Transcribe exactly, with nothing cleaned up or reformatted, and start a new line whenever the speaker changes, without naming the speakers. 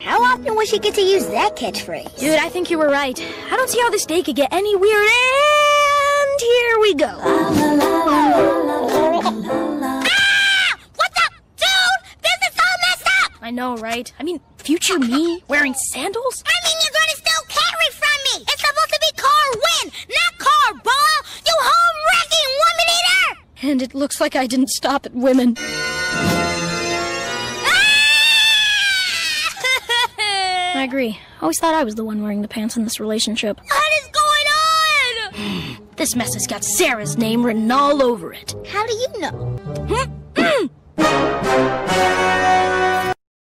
How often will she get to use that catchphrase?
Dude, I think you were right. I don't see how this day could get any weird, and here we go.
Ah! What the? Dude, this is all messed up!
I know, right? I mean, future me wearing sandals?
I mean, you're gonna steal carry from me! It's supposed to be car win, not car ball! You home-wrecking woman eater!
And it looks like I didn't stop at women. I agree. I always thought I was the one wearing the pants in this relationship.
What is going on?
This mess has got Sarah's name written all over it.
How do you know?